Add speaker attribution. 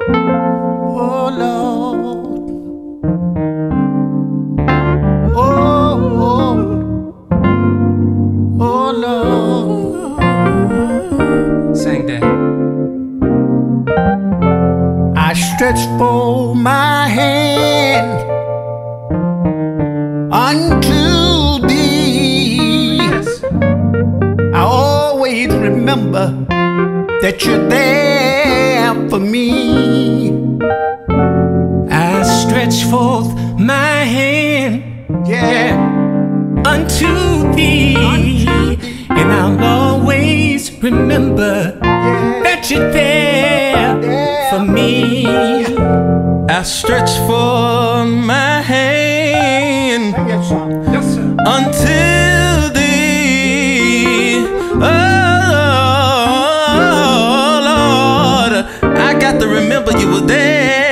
Speaker 1: Oh Lord, oh, oh, oh Lord.
Speaker 2: Sang that.
Speaker 1: I stretch for my hand unto thee.
Speaker 2: Yes.
Speaker 1: I always remember that you're there for me.
Speaker 2: I stretch forth my hand
Speaker 1: Yeah,
Speaker 2: unto thee, and I'll always remember that you're there for me. I stretch for my hand
Speaker 1: yes, sir.
Speaker 2: yes, sir.
Speaker 1: Until thee, oh Lord, I got to remember you were there.